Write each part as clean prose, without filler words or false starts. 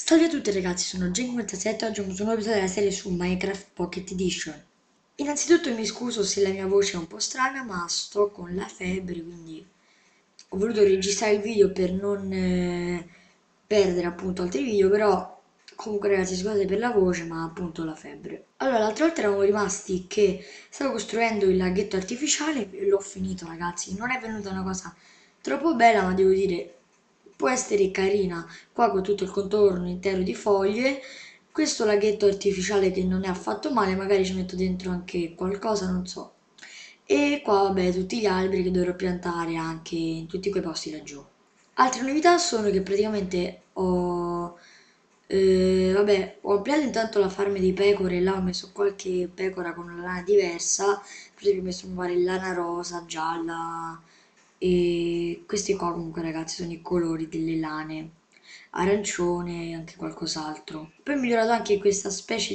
Salve a tutti ragazzi, sono Gen57 e oggi ho un nuovo episodio della serie su Minecraft Pocket Edition. Innanzitutto mi scuso se la mia voce è un po' strana, ma sto con la febbre, quindi ho voluto registrare il video per non perdere appunto altri video, però comunque ragazzi scusate per la voce, ma appunto la febbre. Allora, l'altra volta eravamo rimasti che stavo costruendo il laghetto artificiale e l'ho finito ragazzi, non è venuta una cosa troppo bella, ma devo dire può essere carina qua con tutto il contorno intero di foglie. Questo laghetto artificiale che non è affatto male, magari ci metto dentro anche qualcosa, non so. E qua vabbè tutti gli alberi che dovrò piantare anche in tutti quei posti laggiù. Altre novità sono che praticamente ho ampliato intanto la farm di pecore, là ho messo qualche pecora con una lana diversa, per esempio ho messo un lana rosa, gialla, e questi qua comunque ragazzi sono i colori delle lane, arancione e anche qualcos'altro. Poi ho migliorato anche questa specie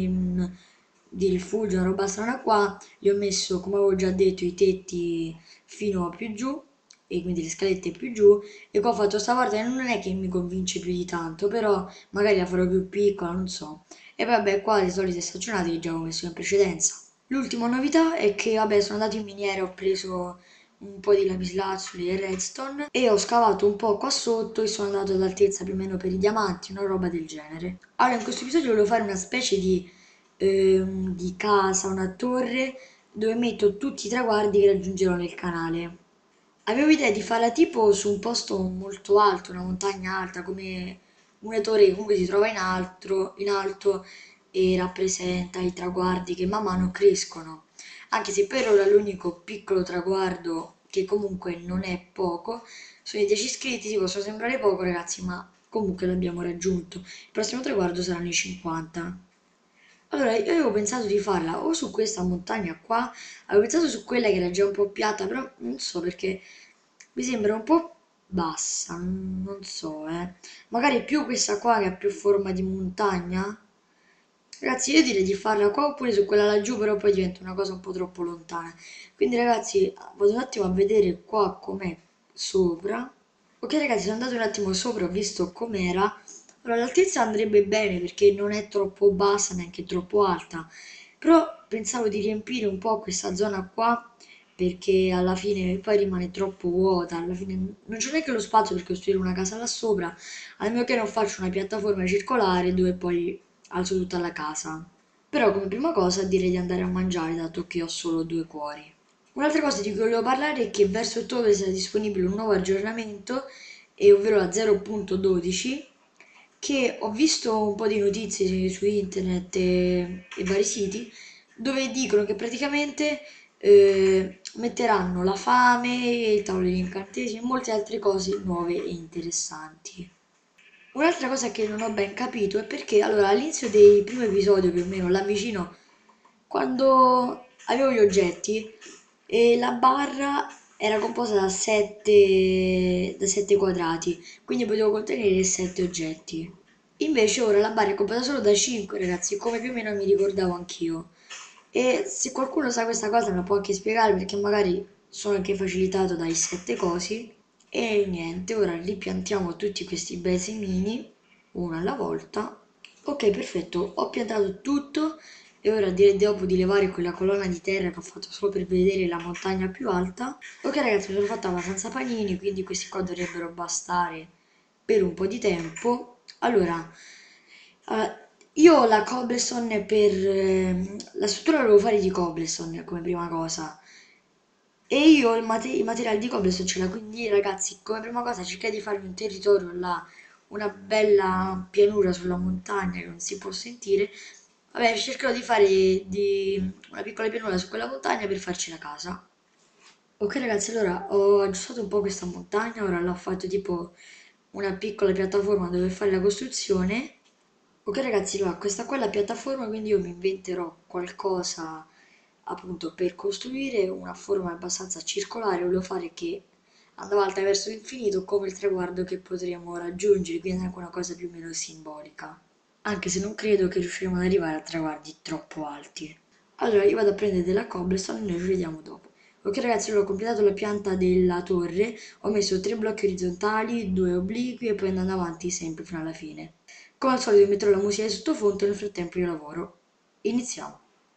di rifugio, una roba strana qua, gli ho messo come avevo già detto i tetti fino a più giù e quindi le scalette più giù, e qua ho fatto sta volta e non è che mi convince più di tanto, però magari la farò più piccola, non so. E vabbè, qua le solite staccionate che già avevo messo in precedenza. L'ultima novità è che vabbè sono andato in miniera, ho preso un po' di lapislazzuli e redstone e ho scavato un po' qua sotto e sono andato ad altezza più o meno per i diamanti, una roba del genere. Allora in questo episodio volevo fare una specie di casa, una torre dove metto tutti i traguardi che raggiungerò nel canale. Avevo idea di farla tipo su un posto molto alto, una montagna alta, come una torre che comunque si trova in alto e rappresenta i traguardi che man mano crescono. Anche se per ora l'unico piccolo traguardo, che comunque non è poco, sono i 10 iscritti, ti possono sembrare poco ragazzi, ma comunque l'abbiamo raggiunto. Il prossimo traguardo saranno i 50. Allora, io avevo pensato di farla o su questa montagna qua, avevo pensato su quella che era già un po' piatta, però non so perché mi sembra un po' bassa, non so, eh. Magari più questa qua che ha più forma di montagna. Ragazzi, io direi di farla qua oppure su quella laggiù, però poi diventa una cosa un po' troppo lontana. Quindi ragazzi, vado un attimo a vedere qua com'è sopra. Ok ragazzi, sono andato un attimo sopra, ho visto com'era. Allora, l'altezza andrebbe bene perché non è troppo bassa neanche troppo alta, però pensavo di riempire un po' questa zona qua perché alla fine poi rimane troppo vuota, alla fine non c'è neanche lo spazio per costruire una casa là sopra, a meno che non faccio una piattaforma circolare dove poi alzo tutta la casa. Però come prima cosa direi di andare a mangiare dato che ho solo due cuori. Un'altra cosa di cui volevo parlare è che verso ottobre sarà disponibile un nuovo aggiornamento, ovvero la 0.12, che ho visto un po' di notizie su internet e vari siti dove dicono che praticamente metteranno la fame, il tavolo degli incantesimi e molte altre cose nuove e interessanti. Un'altra cosa che non ho ben capito è perché, allora, all'inizio del primo episodio più o meno, là vicino, quando avevo gli oggetti, e la barra era composta da 7 quadrati, quindi potevo contenere 7 oggetti. Invece ora la barra è composta solo da 5, ragazzi, come più o meno mi ricordavo anch'io. E se qualcuno sa questa cosa me la può anche spiegare perché magari sono anche facilitato dai 7 cosi. E niente, ora ripiantiamo tutti questi bei semini, uno alla volta. Ok, perfetto, ho piantato tutto e ora direi dopo di levare quella colonna di terra che ho fatto solo per vedere la montagna più alta. Ok ragazzi, mi sono fatta abbastanza panini, quindi questi qua dovrebbero bastare per un po' di tempo. Allora, io ho la cobblestone per la struttura la devo fare di cobblestone come prima cosa. E io i materiali di cobblestone ce l'ho, quindi ragazzi, come prima cosa cercate di farmi un territorio là, una bella pianura sulla montagna che non si può sentire. Vabbè, cercherò di fare una piccola pianura su quella montagna per farci la casa. Ok ragazzi, allora ho aggiustato un po' questa montagna, ora l'ho fatto tipo una piccola piattaforma dove fare la costruzione. Ok ragazzi, allora questa qua è la piattaforma, quindi io mi inventerò qualcosa appunto per costruire una forma abbastanza circolare, volevo fare che andava alta verso l'infinito come il traguardo che potremo raggiungere, quindi anche una cosa più o meno simbolica, anche se non credo che riusciremo ad arrivare a traguardi troppo alti. Allora io vado a prendere della cobblestone e noi ci vediamo dopo. Ok ragazzi, allora ho completato la pianta della torre, ho messo 3 blocchi orizzontali, 2 obliqui e poi andando avanti sempre fino alla fine. Come al solito metterò la musica di sottofondo e nel frattempo io lavoro. Iniziamo.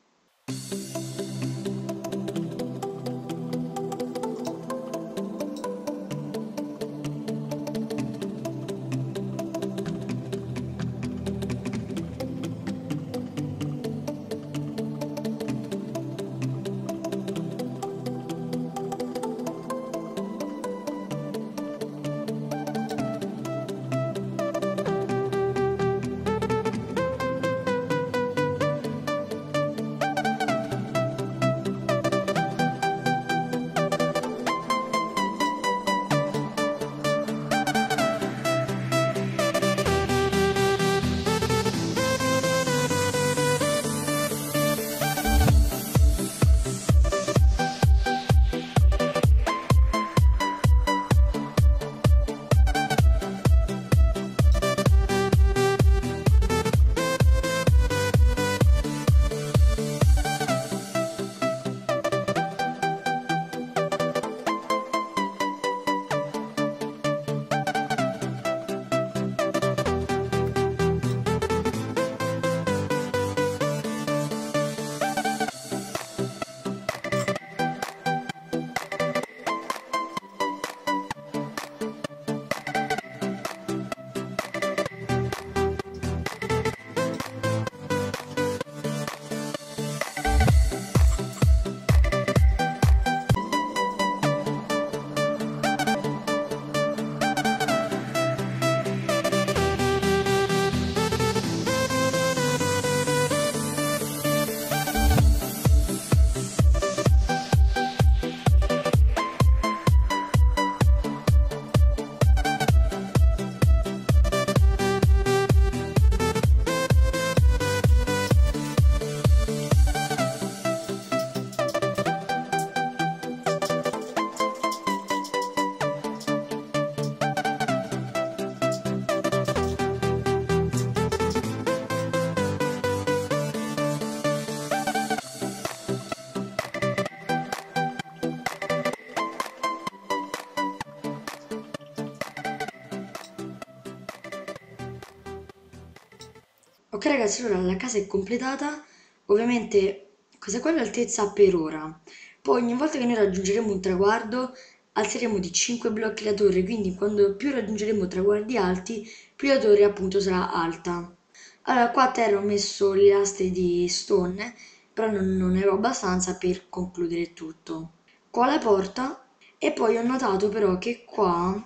Ok ragazzi, allora la casa è completata, ovviamente questa qua è l'altezza per ora, poi ogni volta che noi raggiungeremo un traguardo alzeremo di 5 blocchi la torre, quindi quando più raggiungeremo traguardi alti, più la torre appunto sarà alta. Allora qua a terra ho messo le lastre di stone, però non ne avevo abbastanza per concludere tutto. Qua la porta e poi ho notato però che qua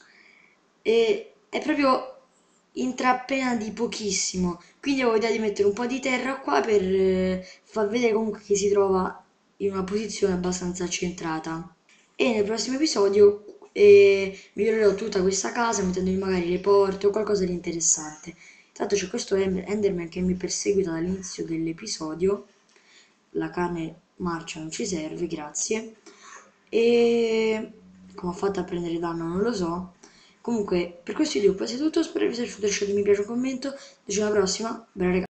è proprio intrappena di pochissimo, quindi avevo idea di mettere un po' di terra qua per far vedere comunque che si trova in una posizione abbastanza centrata. E nel prossimo episodio migliorerò tutta questa casa mettendovi magari le porte o qualcosa di interessante. Intanto c'è questo Enderman che mi perseguita dall'inizio dell'episodio. La carne marcia non ci serve, grazie. E come ho fatto a prendere danno non lo so. Comunque per questo video questo è tutto, spero vi sia piaciuto, lasciate mi piace un commento, ci vediamo alla prossima, bella ragazzi.